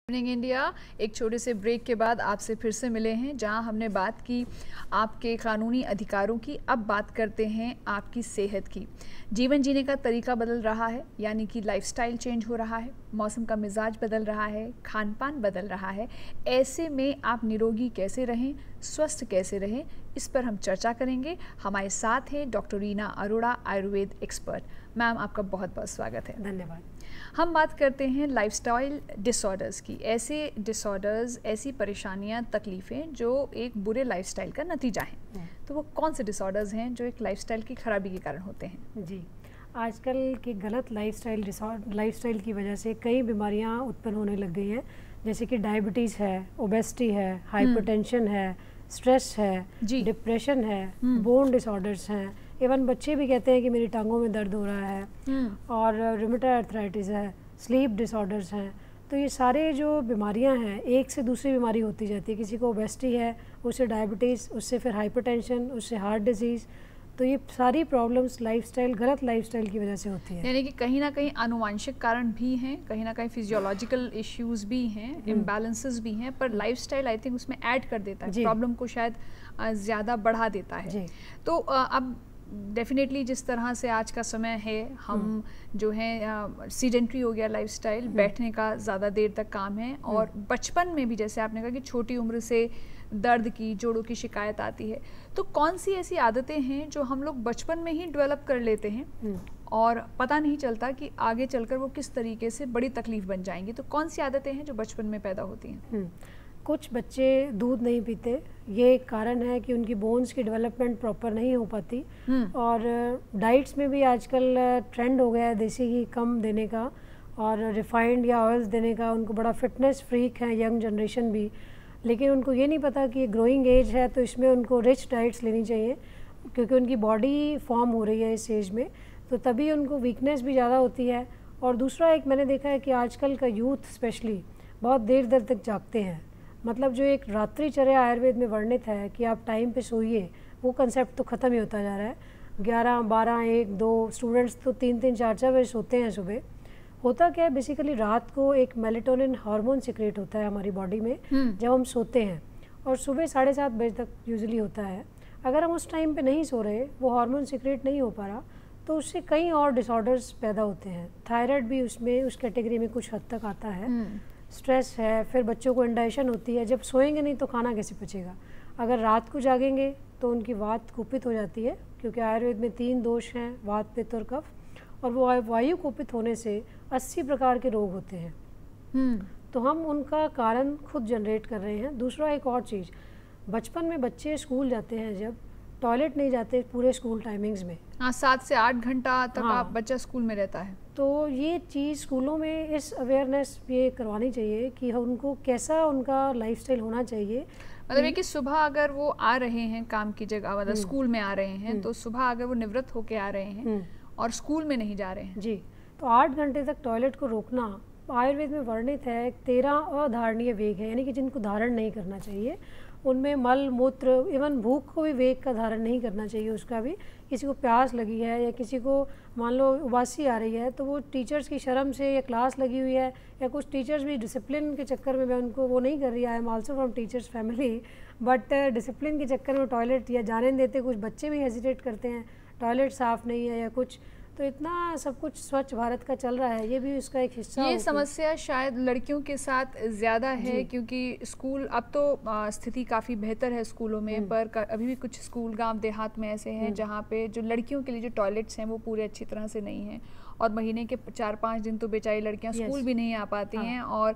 Evening India. एक छोटे से ब्रेक के बाद आपसे फिर से मिले हैं, जहां हमने बात की आपके कानूनी अधिकारों की। अब बात करते हैं आपकी सेहत की। जीवन जीने का तरीका बदल रहा है, यानी कि लाइफस्टाइल चेंज हो रहा है, मौसम का मिजाज बदल रहा है, खान पान बदल रहा है। ऐसे में आप निरोगी कैसे रहें, स्वस्थ कैसे रहें, इस पर हम चर्चा करेंगे। हमारे साथ हैं doctor Reena Arora, Ayurveda expert. Ma'am, आपका बहुत बहुत स्वागत है। धन्यवाद। हम बात करते हैं लाइफस्टाइल डिसऑर्डर्स की। ऐसे डिसऑर्डर्स, ऐसी परेशानियां, तकलीफ़ें जो एक बुरे लाइफस्टाइल का नतीजा हैं। तो वो कौन से डिसऑर्डर्स हैं जो एक लाइफस्टाइल की खराबी के कारण होते हैं? जी, आजकल के गलत लाइफस्टाइल की वजह से कई बीमारियां उत्पन्न होने लग गई हैं, जैसे कि डायबिटीज़ है, ओबेसिटी है, हाइपरटेंशन है, स्ट्रेस है, डिप्रेशन है, बोन डिसऑर्डर्स हैं। इवन बच्चे भी कहते हैं कि मेरी टांगों में दर्द हो रहा है, और रूमेटॉइड आर्थराइटिस है, स्लीप डिसऑर्डर्स हैं। तो ये सारे जो बीमारियां हैं, एक से दूसरी बीमारी होती जाती है। किसी को ओबेसिटी है, उससे डायबिटीज़, उससे फिर हाइपरटेंशन, उससे हार्ट डिजीज़। तो ये सारी प्रॉब्लम्स गलत लाइफस्टाइल की वजह से होती है। यानी कि कहीं ना कहीं आनुवांशिक कारण भी हैं, कहीं ना कहीं फिजियोलॉजिकल इश्यूज भी हैं, इम्बैलेंसेस भी हैं, पर लाइफस्टाइल आई थिंक उसमें ऐड कर देता है, प्रॉब्लम को शायद ज़्यादा बढ़ा देता है। तो अब डेफिनेटली जिस तरह से आज का समय है, हम जो है सीडेंट्री हो गया लाइफस्टाइल, बैठने का ज़्यादा देर तक काम है, और बचपन में भी जैसे आपने कहा कि छोटी उम्र से दर्द की, जोड़ों की शिकायत आती है। तो कौन सी ऐसी आदतें हैं जो हम लोग बचपन में ही डेवलप कर लेते हैं और पता नहीं चलता कि आगे चलकर वो किस तरीके से बड़ी तकलीफ बन जाएंगी? तो कौन सी आदतें हैं जो बचपन में पैदा होती हैं? कुछ बच्चे दूध नहीं पीते, ये एक कारण है कि उनकी बोन्स की डेवलपमेंट प्रॉपर नहीं हो पाती। और डाइट्स में भी आजकल ट्रेंड हो गया है देसी घी कम देने का और रिफाइंड या ऑयल्स देने का। उनको बड़ा फिटनेस फ्रीक है यंग जनरेशन भी, लेकिन उनको ये नहीं पता कि ग्रोइंग एज है, तो इसमें उनको रिच डाइट्स लेनी चाहिए, क्योंकि उनकी बॉडी फॉर्म हो रही है इस एज में, तो तभी उनको वीकनेस भी ज़्यादा होती है। और दूसरा एक मैंने देखा है कि आजकल का यूथ स्पेशली बहुत देर देर तक जागते हैं। मतलब जो एक रात्रिचर्या आयुर्वेद में वर्णित है कि आप टाइम पे सोइए, वो कंसेप्ट तो ख़त्म ही होता जा रहा है। 11, 12, 1, 2 स्टूडेंट्स तो 3, 4 बजे सोते हैं सुबह। होता क्या है, बेसिकली रात को एक मेलेटोनिन हार्मोन सिक्रेट होता है हमारी बॉडी में जब हम सोते हैं, और सुबह 7:30 बजे तक यूजुअली होता है। अगर हम उस टाइम पे नहीं सो रहे, वो हार्मोन सिक्रेट नहीं हो पा रहा, तो उससे कई और डिसऑर्डर्स पैदा होते हैं। थायराइड भी उसमें उस कैटेगरी में कुछ हद तक आता है। स्ट्रेस है, फिर बच्चों को इंडाइजेशन होती है। जब सोएंगे नहीं तो खाना कैसे पचेगा? अगर रात को जागेंगे तो उनकी वात कुपित हो जाती है, क्योंकि आयुर्वेद में 3 दोष हैं, वात, पित्त और कफ, और वो वायु कुपित होने से 80 प्रकार के रोग होते हैं। तो हम उनका कारण खुद जनरेट कर रहे हैं। दूसरा एक और चीज़, बचपन में बच्चे स्कूल जाते हैं, जब टॉयलेट नहीं जाते पूरे स्कूल टाइमिंग्स में, 7 से 8 घंटा तक आप बच्चा स्कूल में रहता है, तो ये चीज़ स्कूलों में इस अवेयरनेस ये करवानी चाहिए कि उनको कैसा उनका लाइफस्टाइल होना चाहिए। मतलब है कि सुबह अगर वो आ रहे हैं काम की जगह, मतलब स्कूल में आ रहे हैं, तो सुबह अगर वो निवृत्त होके आ रहे हैं और स्कूल में नहीं जा रहे हैं जी, तो 8 घंटे तक टॉयलेट को रोकना आयुर्वेद में वर्णित है। 13 अधारणीय वेग है, यानी कि जिनको धारण नहीं करना चाहिए, उनमें मल, मूत्र, इवन भूख को भी वेग का धारण नहीं करना चाहिए। उसका भी किसी को प्यास लगी है या किसी को मान लो उबासी आ रही है, तो वो टीचर्स की शर्म से, या क्लास लगी हुई है, या कुछ टीचर्स भी डिसिप्लिन के चक्कर में, मैं उनको वो नहीं कर रही, I am also from teachers family, but discipline के चक्कर में टॉयलेट या जाने नहीं देते। कुछ बच्चे भी हेजिटेट करते हैं, टॉयलेट साफ़ नहीं है या कुछ। तो इतना सब कुछ स्वच्छ भारत का चल रहा है, ये भी उसका एक हिस्सा। ये समस्या शायद लड़कियों के साथ ज़्यादा है, क्योंकि स्कूल अब तो स्थिति काफ़ी बेहतर है स्कूलों में, पर अभी भी कुछ स्कूल गांव देहात में ऐसे हैं जहाँ पे जो लड़कियों के लिए जो टॉयलेट्स हैं वो पूरे अच्छी तरह से नहीं हैं, और महीने के 4-5 दिन तो बेचारी लड़कियाँ स्कूल भी नहीं आ पाती हैं। और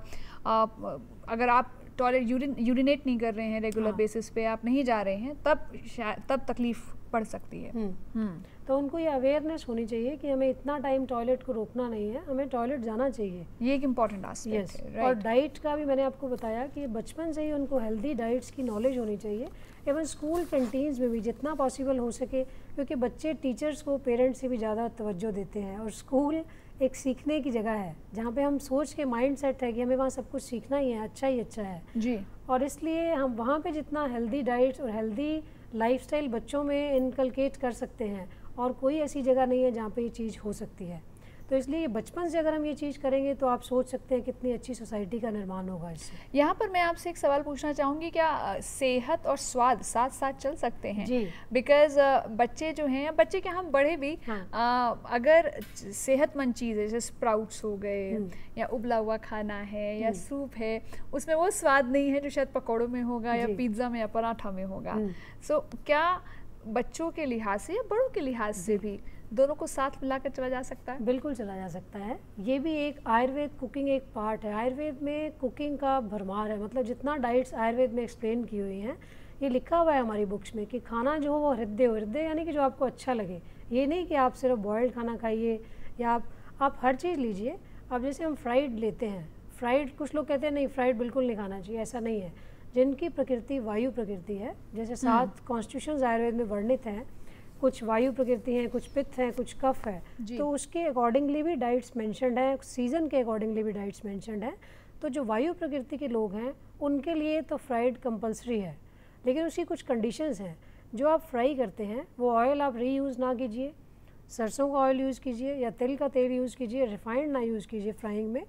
अगर आप टॉयलेट यूरिनेट नहीं कर रहे हैं रेगुलर बेसिस पे, आप नहीं जा रहे हैं, तब तकलीफ पड़ सकती है। तो उनको ये अवेयरनेस होनी चाहिए कि हमें इतना टाइम टॉयलेट को रोकना नहीं है, हमें टॉयलेट जाना चाहिए। ये एक इम्पॉर्टेंट एस्पेक्ट है, राइट। और डाइट का भी मैंने आपको बताया कि बचपन से ही उनको हेल्दी डाइट्स की नॉलेज होनी चाहिए। इवन स्कूल कैंटीन्स में भी जितना पॉसिबल हो सके, क्योंकि बच्चे टीचर्स को पेरेंट्स से भी ज़्यादा तवज्जो देते हैं, और स्कूल एक सीखने की जगह है जहाँ पे हम सोच के माइंड सेट है कि हमें वहाँ सब कुछ सीखना ही है, अच्छा ही अच्छा है जी। और इसलिए हम वहाँ पे जितना हेल्दी डाइट्स और हेल्दी लाइफस्टाइल बच्चों में इनकलकेट कर सकते हैं, और कोई ऐसी जगह नहीं है जहाँ पे ये चीज़ हो सकती है। तो इसलिए ये बचपन से अगर हम ये चीज़ करेंगे तो आप सोच सकते हैं कितनी अच्छी सोसाइटी का निर्माण होगा इससे। यहाँ पर मैं आपसे एक सवाल पूछना चाहूँगी, क्या सेहत और स्वाद साथ साथ चल सकते हैं? जी। बिकॉज बच्चे जो हैं, या बच्चे क्या हम बड़े भी, अगर सेहतमंद चीज़ है जैसे स्प्राउट्स हो गए या उबला हुआ खाना है या सूप है, उसमें वो स्वाद नहीं है जो शायद पकौड़ों में होगा या पिज्ज़ा में या पराठा में होगा। सो क्या बच्चों के लिहाज से या बड़ों के लिहाज से भी दोनों को साथ मिलाकर चला जा सकता है? बिल्कुल चला जा सकता है। ये भी एक आयुर्वेद कुकिंग एक पार्ट है। आयुर्वेद में कुकिंग का भरमार है, मतलब जितना डाइट्स आयुर्वेद में एक्सप्लेन की हुई हैं, ये लिखा हुआ है हमारी बुक्स में कि खाना जो हो वो हृदय हो। हृदय यानी कि जो आपको अच्छा लगे, ये नहीं कि आप सिर्फ बॉयल्ड खाना खाइए या आप हर चीज़ लीजिए। अब जैसे हम फ्राइड लेते हैं, फ्राइड कुछ लोग कहते हैं नहीं फ्राइड बिल्कुल नहीं खाना चाहिए, ऐसा नहीं है। जिनकी प्रकृति वायु प्रकृति है, जैसे 7 कॉन्स्टिट्यूशंस आयुर्वेद में वर्णित हैं, कुछ वायु प्रकृति हैं, कुछ पित्त हैं, कुछ कफ है, तो उसके अकॉर्डिंगली भी डाइट्स मेंशन्ड है, सीजन के अकॉर्डिंगली भी डाइट्स मेंशन्ड है। तो जो वायु प्रकृति के लोग हैं उनके लिए तो फ्राइड कंपलसरी है, लेकिन उसकी कुछ कंडीशंस हैं। जो आप फ्राई करते हैं वो ऑयल आप रीयूज़ ना कीजिए, सरसों का ऑयल यूज़ कीजिए या तिल का तेल यूज़ कीजिए, रिफाइंड ना यूज़ कीजिए फ्राइंग में।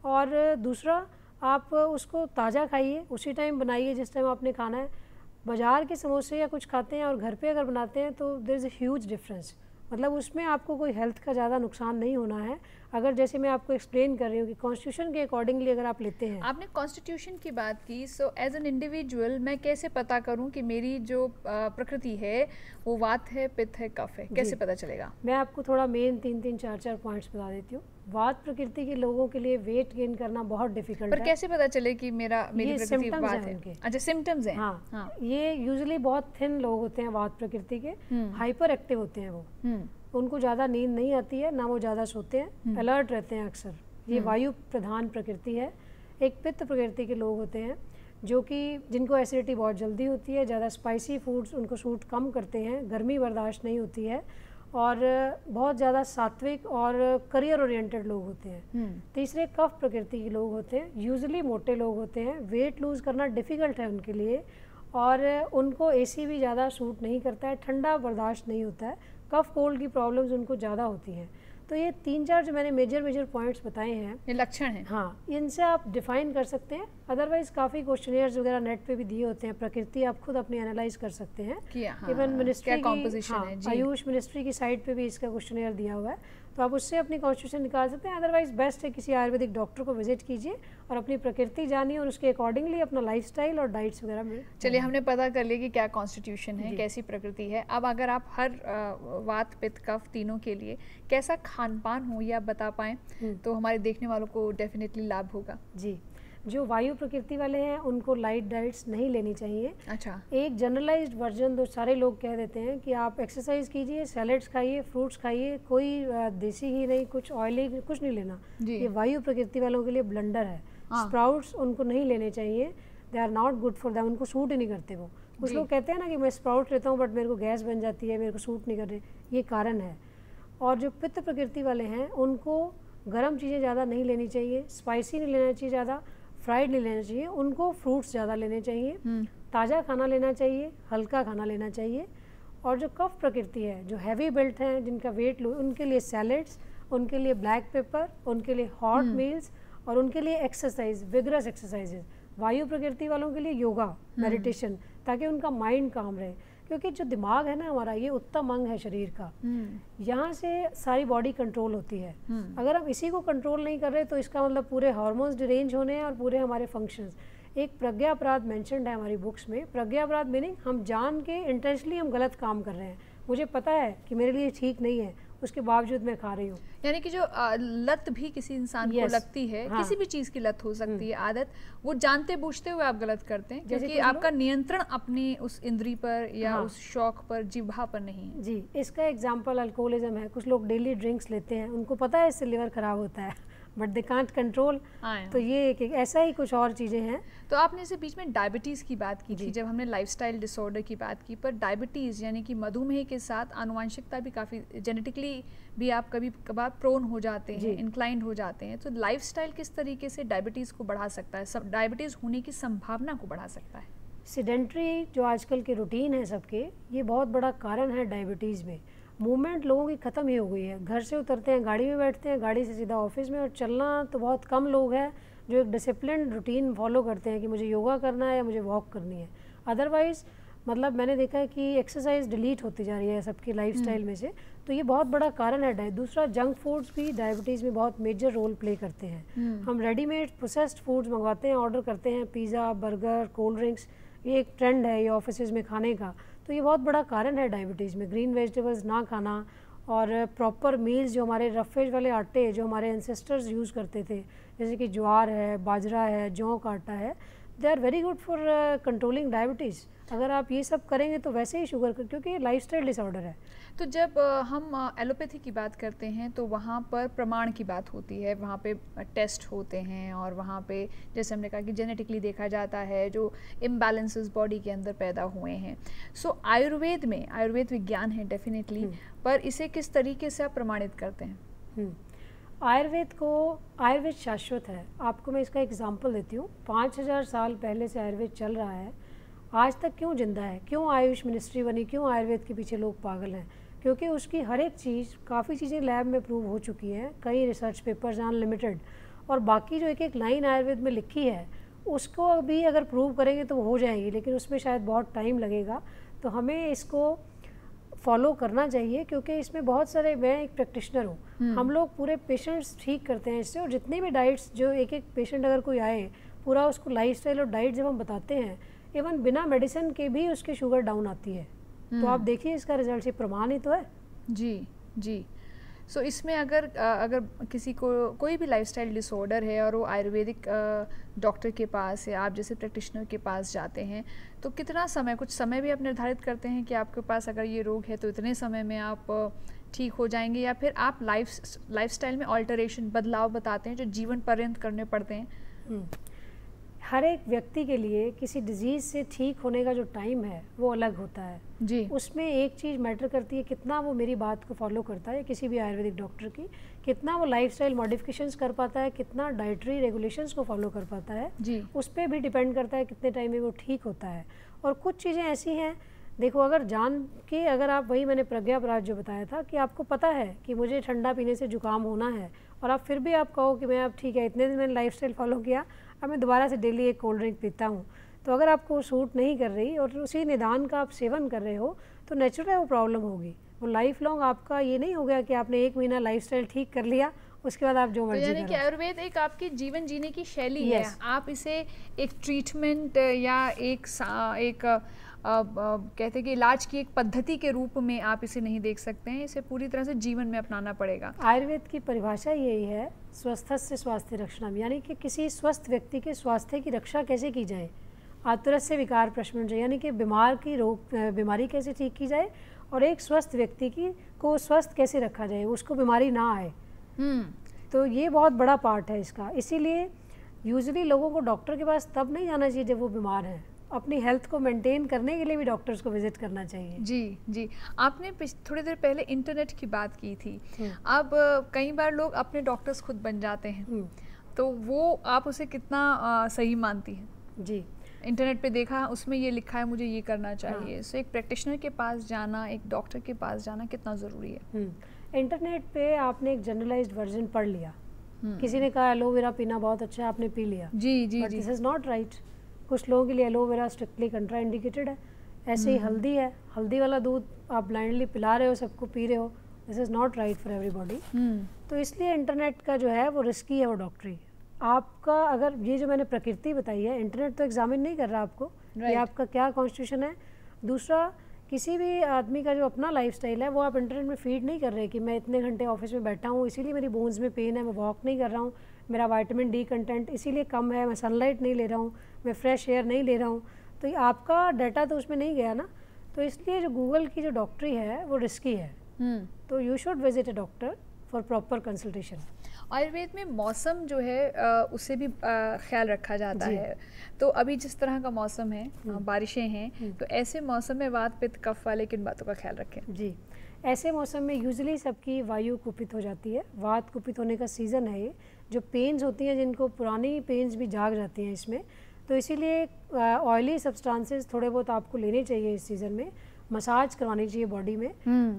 और दूसरा, आप उसको ताज़ा खाइए, उसी टाइम बनाइए जिस टाइम आपने खाना है। बाज़ार के समोसे या कुछ खाते हैं और घर पे अगर बनाते हैं तो there is a huge difference, मतलब उसमें आपको कोई हेल्थ का ज़्यादा नुकसान नहीं होना है। अगर जैसे मैं आपको एक्सप्लेन कर रही हूँ कि कॉन्स्टिट्यूशन के अकॉर्डिंगली अगर आप लेते हैं। आपने कॉन्स्टिट्यूशन की बात की, सो एज एन इंडिविजुअल मैं कैसे पता करूँ कि मेरी जो प्रकृति है वो वात है, पित्त है, कफ है, कैसे पता चलेगा? मैं आपको थोड़ा मेन 3-3, 4-4 पॉइंट्स बता देती हूँ। वात प्रकृति के लोगों के लिए वेट गेन करना बहुत डिफिकल्ट है। पर कैसे पता चले कि मेरी प्रकृति वात है? अच्छा, सिम्टम्स हैं। हाँ, ये यूजुअली बहुत थिन लोग होते हैं वात प्रकृति के, हाइपर एक्टिव होते हैं वो, उनको ज़्यादा नींद नहीं आती है, ना वो ज़्यादा सोते हैं, अलर्ट रहते हैं अक्सर। ये वायु प्रधान प्रकृति है। एक पित्त प्रकृति के लोग होते हैं जो कि जिनको एसिडिटी बहुत जल्दी होती है, ज़्यादा स्पाइसी फूड्स उनको सूट कम करते हैं, गर्मी बर्दाश्त नहीं होती है, और बहुत ज़्यादा सात्विक और करियर ओरिएंटेड लोग होते हैं। तीसरे कफ प्रकृति के लोग होते हैं, यूजुअली मोटे लोग होते हैं, वेट लूज़ करना डिफ़िकल्ट है उनके लिए, और उनको एसी भी ज़्यादा सूट नहीं करता है, ठंडा बर्दाश्त नहीं होता है, कफ कोल्ड की प्रॉब्लम्स उनको ज़्यादा होती हैं। तो ये 3-4 जो मैंने मेजर पॉइंट्स बताए हैं, ये लक्षण हैं। हाँ, इनसे आप डिफाइन कर सकते हैं। अदरवाइज काफ़ी क्वेश्चनियर्स वगैरह नेट पे भी दिए होते हैं, प्रकृति आप खुद अपनी एनालाइज कर सकते हैं। इवन मिनिस्ट्री की, आयुष मिनिस्ट्री की साइट पे भी इसका क्वेश्चनियर दिया हुआ है, तो आप उससे अपनी कॉन्स्टिट्यूशन निकाल सकते हैं। अदरवाइज बेस्ट है किसी आयुर्वेदिक डॉक्टर को विजिट कीजिए और अपनी प्रकृति जानिए और उसके अकॉर्डिंगली अपना लाइफस्टाइल और डाइट्स वगैरह में। चलिए, हमने पता कर लिया कि क्या कॉन्स्टिट्यूशन है, कैसी प्रकृति है। अब अगर आप हर वात, पित्त, कफ तीनों के लिए कैसा खान पान हो या बता पाएँ तो हमारे देखने वालों को डेफिनेटली लाभ होगा। जी, जो वायु प्रकृति वाले हैं उनको लाइट डाइट्स नहीं लेनी चाहिए। अच्छा, एक जनरलाइज्ड वर्जन तो सारे लोग कह देते हैं कि आप एक्सरसाइज कीजिए, सैलेड्स खाइए, फ्रूट्स खाइए, कोई देसी घी नहीं, कुछ ऑयली कुछ नहीं लेना। ये वायु प्रकृति वालों के लिए ब्लंडर है। स्प्राउट्स उनको नहीं लेने चाहिए, they are not good for them, उनको सूट ही नहीं करते वो। कुछ लोग कहते हैं ना कि मैं स्प्राउट लेता हूँ बट मेरे को गैस बन जाती है, मेरे को सूट नहीं कर रहे, ये कारण है। और जो पित्त प्रकृति वाले हैं उनको गर्म चीज़ें ज़्यादा नहीं लेनी चाहिए, स्पाइसी नहीं लेना चाहिए, ज़्यादा फ्राइड नहीं लेना चाहिए, उनको फ्रूट्स ज़्यादा लेने चाहिए, ताज़ा खाना लेना चाहिए, हल्का खाना लेना चाहिए। और जो कफ प्रकृति है, जो हैवी बिल्ट हैं, जिनका वेट लो, उनके लिए सैलेड्स, उनके लिए ब्लैक पेपर, उनके लिए हॉट मील्स, और उनके लिए एक्सरसाइज, विगरस एक्सरसाइजेज। वायु प्रकृति वालों के लिए योगा, मेडिटेशन, ताकि उनका माइंड काम रहे, क्योंकि जो दिमाग है ना हमारा, ये उत्तम अंग है शरीर का, यहाँ से सारी बॉडी कंट्रोल होती है। अगर हम इसी को कंट्रोल नहीं कर रहे तो इसका मतलब पूरे हार्मोन्स डिरेंज होने हैं और पूरे हमारे फंक्शंस। एक प्रज्ञा अपराध मेंशन्ड है हमारी बुक्स में। प्रज्ञा अपराध मीनिंग हम जान के इंटेंशनली हम गलत काम कर रहे हैं, मुझे पता है कि मेरे लिए ठीक नहीं है, उसके बावजूद मैं खा रही हूँ। यानी कि जो लत भी किसी इंसान को लगती है, किसी भी चीज़ की लत हो सकती है, आदत, वो जानते बूझते हुए आप गलत करते हैं, क्योंकि आपका नियंत्रण अपनी उस इंद्री पर या उस शौक पर, जिह्वा पर नहीं है। जी, इसका एग्जाम्पल अल्कोहलिज्म है। कुछ लोग डेली ड्रिंक्स लेते हैं, उनको पता है इससे लिवर खराब होता है, बट दे कांट कंट्रोल। तो ये एक ऐसा ही कुछ और चीज़ें हैं। तो आपने इसे बीच में डायबिटीज़ की बात की थी जब हमने लाइफस्टाइल डिसऑर्डर की बात की, पर डायबिटीज़ यानी कि मधुमेह के साथ आनुवंशिकता भी काफ़ी, जेनेटिकली भी आप कभी कभार प्रोन हो जाते हैं, इंक्लाइंड हो जाते हैं, तो लाइफस्टाइल किस तरीके से डायबिटीज़ को बढ़ा सकता है, डायबिटीज़ होने की संभावना को बढ़ा सकता है? सीडेंट्री जो आजकल के रूटीन है सबके, ये बहुत बड़ा कारण है डायबिटीज़ में। मूवमेंट लोगों की ख़त्म ही हो गई है। घर से उतरते हैं, गाड़ी में बैठते हैं, गाड़ी से सीधा ऑफिस में, और चलना तो बहुत कम लोग हैं जो एक डिसिप्लिन रूटीन फॉलो करते हैं कि मुझे योगा करना है या मुझे वॉक करनी है। अदरवाइज़ मतलब मैंने देखा है कि एक्सरसाइज डिलीट होती जा रही है सबकी लाइफस्टाइल में से, तो ये बहुत बड़ा कारण है। दूसरा, जंक फूड्स भी डायबिटीज़ में बहुत मेजर रोल प्ले करते हैं। हम रेडीमेड प्रोसेस्ड फूड्स मंगवाते हैं, ऑर्डर करते हैं, पिज़्ज़ा, बर्गर, कोल्ड ड्रिंक्स, ये एक ट्रेंड है ये ऑफिस में खाने का, तो ये बहुत बड़ा कारण है डायबिटीज़ में। ग्रीन वेजिटेबल्स ना खाना और प्रॉपर मील्स, जो हमारे रफेज वाले आटे जो हमारे एंसेस्टर्स यूज़ करते थे, जैसे कि ज्वार है, बाजरा है, जौ का आटा है, they are very good for controlling diabetes. अगर आप ये सब करेंगे तो वैसे ही शुगर, क्योंकि ये लाइफस्टाइल डिसऑर्डर है। तो जब हम एलोपैथी की बात करते हैं तो वहाँ पर प्रमाण की बात होती है, वहाँ पे टेस्ट होते हैं, और वहाँ पे जैसे हमने कहा कि जेनेटिकली देखा जाता है जो इम्बैलेंसेस बॉडी के अंदर पैदा हुए हैं। सो आयुर्वेद में, आयुर्वेद विज्ञान है डेफिनेटली, पर इसे किस तरीके से आप प्रमाणित करते हैं? आयुर्वेद शाश्वत है। आपको मैं इसका एग्जांपल देती हूँ। 5000 साल पहले से आयुर्वेद चल रहा है, आज तक क्यों जिंदा है? क्यों आयुष मिनिस्ट्री बनी? क्यों आयुर्वेद के पीछे लोग पागल हैं? क्योंकि उसकी हर एक चीज़, काफ़ी चीज़ें लैब में प्रूव हो चुकी हैं, कई रिसर्च पेपर्स अनलिमिटेड, और बाकी जो एक एक लाइन आयुर्वेद में लिखी है उसको भी अगर प्रूव करेंगे तो वो हो जाएगी, लेकिन उसमें शायद बहुत टाइम लगेगा। तो हमें इसको फॉलो करना चाहिए, क्योंकि इसमें बहुत सारे, मैं एक प्रैक्टिशनर हूँ, हम लोग पूरे पेशेंट्स ठीक करते हैं इससे। और जितने भी डाइट्स, जो एक एक पेशेंट अगर कोई आए, पूरा उसको लाइफस्टाइल और डाइट जब हम बताते हैं, इवन बिना मेडिसिन के भी उसकी शुगर डाउन आती है। तो आप देखिए इसका रिजल्ट, ये प्रमाण ही तो है। जी जी। सो इसमें अगर किसी को कोई भी लाइफस्टाइल डिसऑर्डर है और वो आयुर्वेदिक डॉक्टर के पास या आप जैसे प्रैक्टिशनर के पास जाते हैं, तो कितना समय, कुछ समय भी आप निर्धारित करते हैं कि आपके पास अगर ये रोग है तो इतने समय में आप ठीक हो जाएंगे, या फिर आप लाइफस्टाइल में ऑल्टरेशन, बदलाव बताते हैं जो जीवन पर्यंत करने पड़ते हैं? हर एक व्यक्ति के लिए किसी डिजीज़ से ठीक होने का जो टाइम है वो अलग होता है जी। उसमें एक चीज़ मैटर करती है, कितना वो मेरी बात को फॉलो करता है, किसी भी आयुर्वेदिक डॉक्टर की, कितना वो लाइफस्टाइल मॉडिफिकेशंस कर पाता है, कितना डाइटरी रेगुलेशंस को फॉलो कर पाता है जी। उस पर भी डिपेंड करता है कितने टाइम में वो ठीक होता है। और कुछ चीज़ें ऐसी हैं, देखो, अगर जान के, अगर आप, वही मैंने प्रज्ञा अपराध जो बताया था कि आपको पता है कि मुझे ठंडा पीने से जुकाम होना है, और आप फिर भी आप कहो कि मैं, अब ठीक है, इतने दिन मैंने लाइफस्टाइल फॉलो किया, अब मैं दोबारा से डेली एक कोल्ड ड्रिंक पीता हूँ, तो अगर आपको सूट नहीं कर रही और उसी निदान का आप सेवन कर रहे हो तो नेचुरल है वो प्रॉब्लम होगी। वो लाइफ लॉन्ग आपका ये नहीं हो गया कि आपने 1 महीना लाइफस्टाइल ठीक कर लिया, उसके बाद आप जो मर्जी करो। यानी कि आयुर्वेद एक आपकी जीवन जीने की शैली है, आप इसे एक ट्रीटमेंट या एक कहते हैं कि इलाज की एक पद्धति के रूप में आप इसे नहीं देख सकते हैं, इसे पूरी तरह से जीवन में अपनाना पड़ेगा। आयुर्वेद की परिभाषा यही है, स्वस्थस्य स्वास्थ्य रक्षणम, यानी कि किसी स्वस्थ व्यक्ति के स्वास्थ्य की रक्षा कैसे की जाए, आतुरस्य विकार प्रशमन, यानी कि बीमारी कैसे ठीक की जाए, और एक स्वस्थ व्यक्ति को स्वस्थ कैसे रखा जाए, उसको बीमारी ना आए। तो ये बहुत बड़ा पार्ट है इसका। इसीलिए यूजुअली लोगों को डॉक्टर के पास तब नहीं जाना चाहिए जब वो बीमार हैं, अपनी हेल्थ को मेंटेन करने के लिए भी डॉक्टर्स को विजिट करना चाहिए। जी जी। आपने थोड़ी देर पहले इंटरनेट की बात की थी। अब कई बार लोग अपने डॉक्टर्स खुद बन जाते हैं, तो वो आप उसे कितना सही मानती हैं? जी, इंटरनेट पे देखा, उसमें ये लिखा है मुझे ये करना चाहिए। सो एक प्रैक्टिशनर के पास जाना, एक डॉक्टर के पास जाना कितना ज़रूरी है? इंटरनेट पे आपने एक जनरलाइज्ड वर्जन पढ़ लिया, किसी ने कहा एलोवेरा पीना बहुत अच्छा है, आपने पी लिया। जी जी। But this is not right. कुछ लोगों के लिए एलोवेरा स्ट्रिक्टली कंट्रा इंडिकेटेड है। ऐसे ही हल्दी है, हल्दी वाला दूध आप ब्लाइंडली पिला रहे हो, सबको पी रहे हो, this is not right for everybody. तो इसलिए इंटरनेट का जो है वो रिस्की है, वो डॉक्टरी आपका। अगर ये जो मैंने प्रकृति बताई है, इंटरनेट तो एग्जामिन नहीं कर रहा आपको कि आपका क्या कॉन्स्टिट्यूशन है। दूसरा, किसी भी आदमी का जो अपना लाइफस्टाइल है वो आप इंटरनेट में फीड नहीं कर रहे कि मैं इतने घंटे ऑफिस में बैठा हूँ इसीलिए मेरी बोन्स में पेन है, मैं वॉक नहीं कर रहा हूँ, मेरा विटामिन डी कंटेंट इसीलिए कम है, मैं सनलाइट नहीं ले रहा हूँ, मैं फ्रेश एयर नहीं ले रहा हूँ, तो आपका डाटा तो उसमें नहीं गया ना। तो इसलिए जो गूगल की जो डॉक्टरी है वो रिस्की है। तो you should visit a doctor for proper consultation. Ayurveda में मौसम जो है उसे भी ख्याल रखा जाता है। तो अभी जिस तरह का मौसम है, बारिशें हैं, तो ऐसे मौसम में वात पित्त कफ वाले किन बातों का ख्याल रखें? जी, ऐसे मौसम में यूजुअली सबकी वायु कुपित हो जाती है, वात कुपित होने का सीज़न है ये। जो पेन्स होती हैं, जिनको पुरानी पेन्स भी जाग जाती हैं इसमें, तो इसीलिए ऑयली सब्सटेंसेस थोड़े बहुत आपको लेने चाहिए इस सीज़न में। मसाज करवानी चाहिए बॉडी में।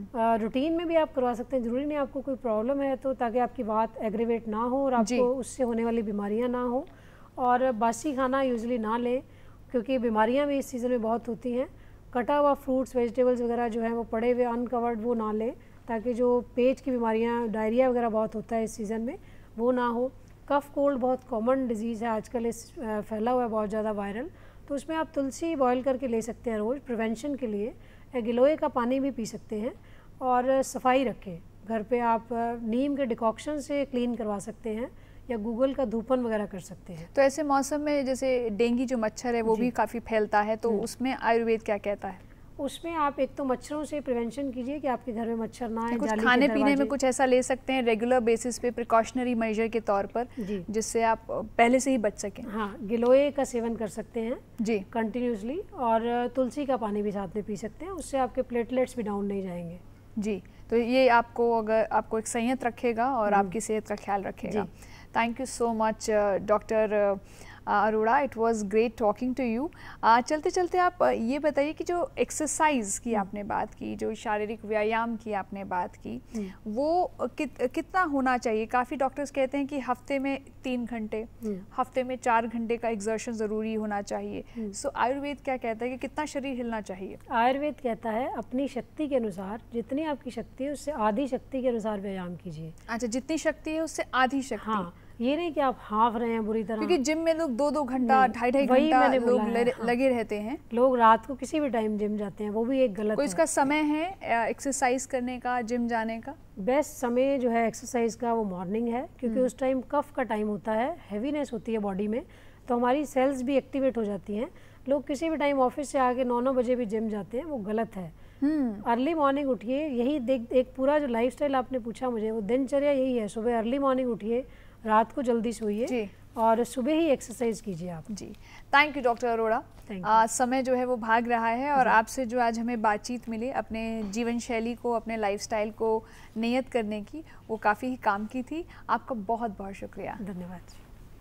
रूटीन में भी आप करवा सकते हैं, ज़रूरी नहीं आपको कोई प्रॉब्लम है तो, ताकि आपकी बात एग्रीवेट ना हो और आपको उससे होने वाली बीमारियां ना हो। और बासी खाना यूजुअली ना लें, क्योंकि बीमारियां भी इस सीज़न में बहुत होती हैं। कटा हुआ फ्रूट्स वेजिटेबल्स वगैरह जो है वो पड़े हुए अनकवर्ड वो ना लें, ताकि जो पेट की बीमारियां, डायरिया वगैरह बहुत होता है इस सीज़न में, वो ना हो। कफ कोल्ड बहुत कॉमन डिजीज़ है आजकल, फैला हुआ है बहुत ज़्यादा वायरल, तो उसमें आप तुलसी बॉयल करके ले सकते हैं रोज़ प्रिवेंशन के लिए, या गिलोय का पानी भी पी सकते हैं। और सफाई रखें घर पे, आप नीम के डिकॉक्शन से क्लीन करवा सकते हैं या गूगल का धूपन वगैरह कर सकते हैं। तो ऐसे मौसम में जैसे डेंगू जो मच्छर है वो भी काफ़ी फैलता है, तो उसमें आयुर्वेद क्या कहता है? उसमें आप एक तो मच्छरों से प्रिवेंशन कीजिए कि आपके घर में मच्छर ना आए। कुछ खाने पीने में कुछ ऐसा ले सकते हैं रेगुलर बेसिस पे प्रिकॉशनरी मेजर के तौर पर, जिससे आप पहले से ही बच सकें? हाँ, गिलोय का सेवन कर सकते हैं जी कंटिन्यूसली, और तुलसी का पानी भी साथ में पी सकते हैं, उससे आपके प्लेटलेट्स भी डाउन नहीं जाएंगे। जी, तो ये आपको एक संयत रखेगा और आपकी सेहत का ख्याल रखेगा। Thank you so much doctor Arora, it was great talking to you. चलते चलते आप ये बताइए कि जो एक्सरसाइज की आपने बात की, जो शारीरिक व्यायाम की आपने बात की, वो कितना होना चाहिए? काफ़ी डॉक्टर्स कहते हैं कि हफ्ते में 3 घंटे, हफ्ते में 4 घंटे का एक्सर्शन ज़रूरी होना चाहिए। सो आयुर्वेद क्या कहता है कि कितना शरीर हिलना चाहिए? आयुर्वेद कहता है अपनी शक्ति के अनुसार, जितनी आपकी शक्ति है उससे आधी शक्ति के अनुसार व्यायाम कीजिए। अच्छा, जितनी शक्ति है उससे आधी शक्ति। हाँ, ये नहीं कि आप हाँफ रहे हैं बुरी तरह, क्योंकि जिम में लोग 2-2 घंटा, 2.5 घंटा लोग लगे रहते हैं। लोग रात को किसी भी टाइम जिम जाते हैं, वो भी एक गलत है। इसका समय है एक्सरसाइज करने का, जिम जाने का? बेस्ट समय जो है एक्सरसाइज का वो मॉर्निंग है, क्योंकि उस टाइम कफ का टाइम होता है, हैवीनेस होती है बॉडी में, तो हमारी सेल्स भी एक्टिवेट हो जाती हैं। लोग किसी भी टाइम ऑफिस से आके 9-9 बजे भी जिम जाते हैं, वो गलत है। अर्ली मॉर्निंग उठिए, यही एक पूरा जो लाइफस्टाइल आपने पूछा मुझे, वो दिनचर्या यही है। सुबह अर्ली मॉर्निंग उठिए, रात को जल्दी सोइए और सुबह ही एक्सरसाइज कीजिए आप। जी, थैंक यू डॉक्टर अरोड़ा। समय जो है वो भाग रहा है और आपसे जो आज हमें बातचीत मिली अपने जीवन शैली को, अपने लाइफस्टाइल को नियत करने की, वो काफ़ी ही काम की थी। आपका बहुत बहुत शुक्रिया। धन्यवाद।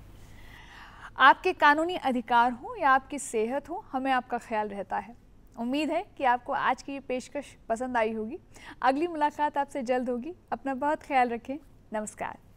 आपके कानूनी अधिकार हो या आपकी सेहत हो, हमें आपका ख्याल रहता है। उम्मीद है कि आपको आज की ये पेशकश पसंद आई होगी। अगली मुलाकात आपसे जल्द होगी। अपना बहुत ख्याल रखें। नमस्कार।